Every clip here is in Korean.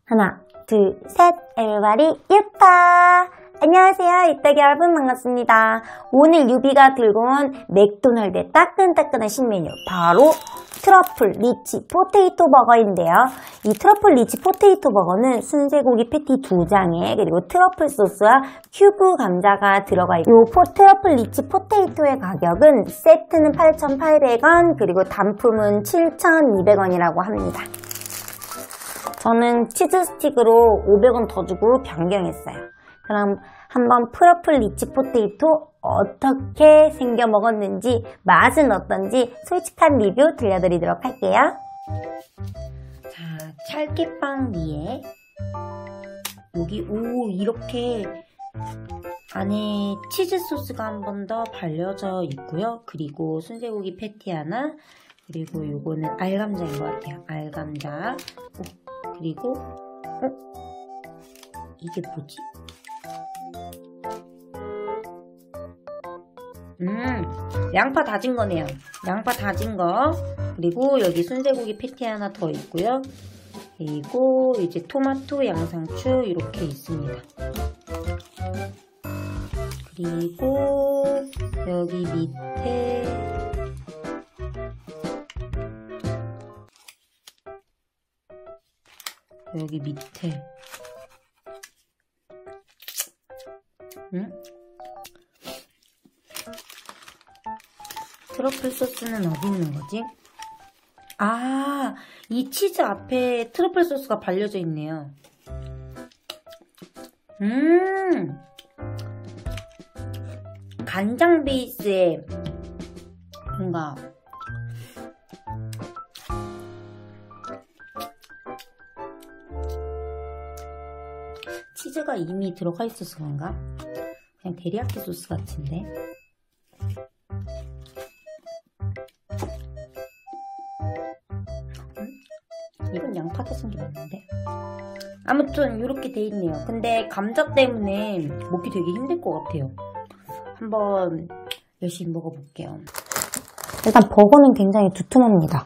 하나, 둘, 셋, everybody, 유파! 안녕하세요, 이따기 여러분 반갑습니다. 오늘 유비가 들고 온 맥도날드의 따끈따끈한 신메뉴, 바로 트러플 리치 포테이토 버거인데요. 이 트러플 리치 포테이토 버거는 순세고기 패티 2장에 그리고 트러플 소스와 큐브 감자가 들어가 있고, 트러플 리치 포테이토의 가격은 세트는 8,800원, 그리고 단품은 7,200원이라고 합니다. 저는 치즈 스틱으로 500원 더 주고 변경했어요. 그럼 한번 트러플 리치 포테이토 어떻게 생겨 먹었는지, 맛은 어떤지 솔직한 리뷰 들려드리도록 할게요. 자, 찰기빵 위에 여기 이렇게 안에 치즈 소스가 한 번 더 발려져 있고요. 그리고 순세고기 패티 하나, 그리고 요거는 알감자인 것 같아요. 알감자. 그리고 이게 뭐지? 양파 다진 거네요. 양파 다진 거. 그리고 여기 순세고기 패티 하나 더 있고요. 그리고 이제 토마토, 양상추 이렇게 있습니다. 그리고 여기 밑에 트러플 소스는 어디 있는 거지? 아, 이 치즈 앞에 트러플 소스가 발려져 있네요. 간장 베이스에 뭔가 치즈가 이미 들어가 있어서 그런가? 그냥 데리야끼 소스 같은데? 이건 양파 다진 게 맞는데? 아무튼 이렇게 돼 있네요. 근데 감자 때문에 먹기 되게 힘들 것 같아요. 한번 열심히 먹어볼게요. 일단 버거는 굉장히 두툼합니다.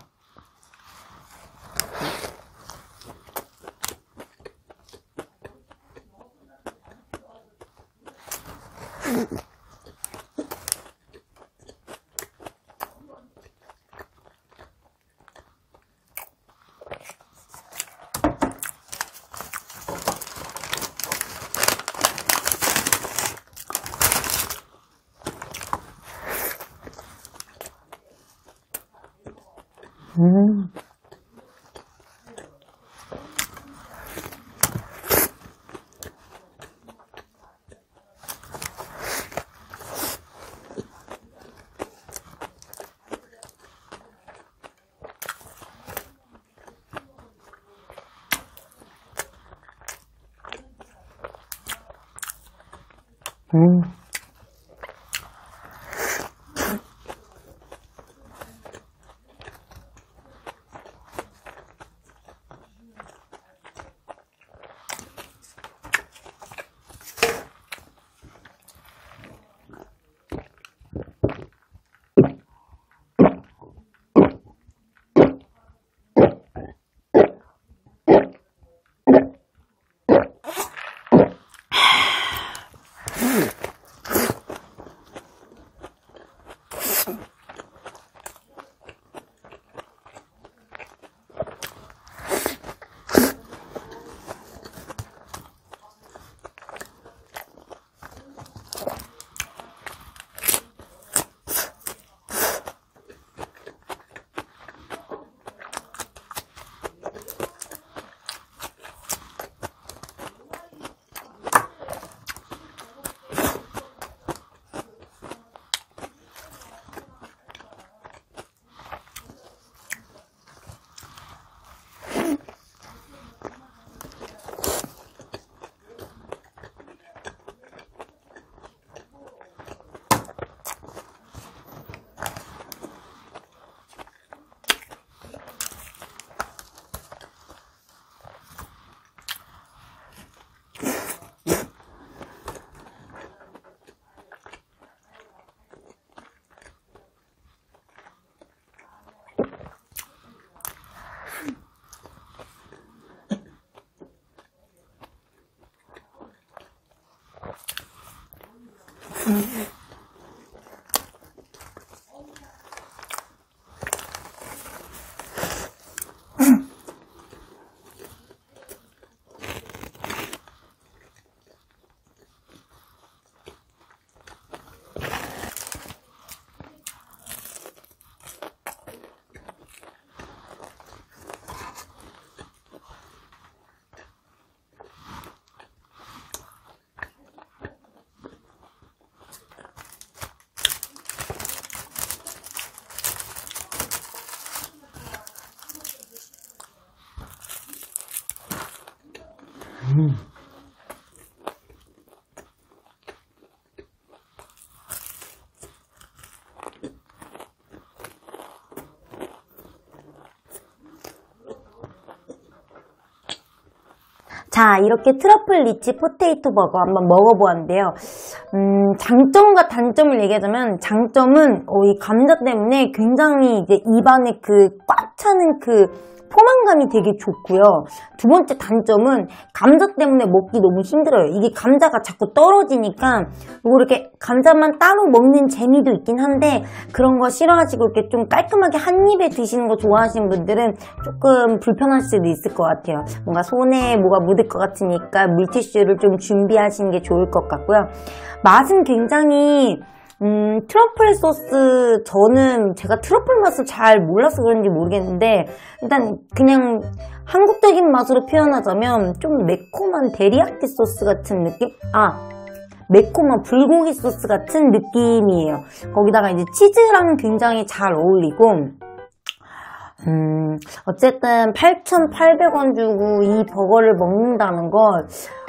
자, 이렇게 트러플 리치 포테이토 버거 한번 먹어보았는데요. 장점과 단점을 얘기하자면, 장점은 이 감자 때문에 굉장히 이제 입안에 꽉 차는 포만감이 되게 좋고요. 두 번째 단점은 감자 때문에 먹기 너무 힘들어요. 이게 감자가 자꾸 떨어지니까 이렇게 감자만 따로 먹는 재미도 있긴 한데, 그런 거 싫어하시고 이렇게 좀 깔끔하게 한 입에 드시는 거 좋아하시는 분들은 조금 불편할 수도 있을 것 같아요. 뭔가 손에 뭐가 묻을 것 같으니까 물티슈를 좀 준비하시는 게 좋을 것 같고요. 맛은 굉장히 트러플 소스, 저는 제가 트러플 맛을 잘 몰라서 그런지 모르겠는데, 일단 그냥 한국적인 맛으로 표현하자면 좀 매콤한 데리야끼 소스 같은 느낌? 매콤한 불고기 소스 같은 느낌이에요. 거기다가 이제 치즈랑 굉장히 잘 어울리고, 어쨌든 8,800원 주고 이 버거를 먹는다는 걸,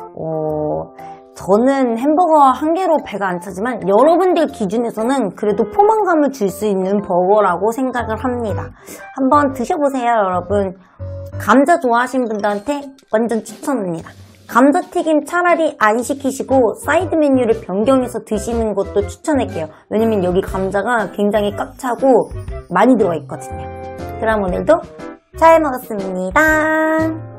저는 햄버거 한 개로 배가 안 차지만 여러분들 기준에서는 그래도 포만감을 줄 수 있는 버거라고 생각을 합니다. 한번 드셔보세요, 여러분. 감자 좋아하시는 분들한테 완전 추천합니다. 감자튀김 차라리 안 시키시고 사이드 메뉴를 변경해서 드시는 것도 추천할게요. 왜냐면 여기 감자가 굉장히 꽉 차고 많이 들어가 있거든요. 그럼 오늘도 잘 먹었습니다.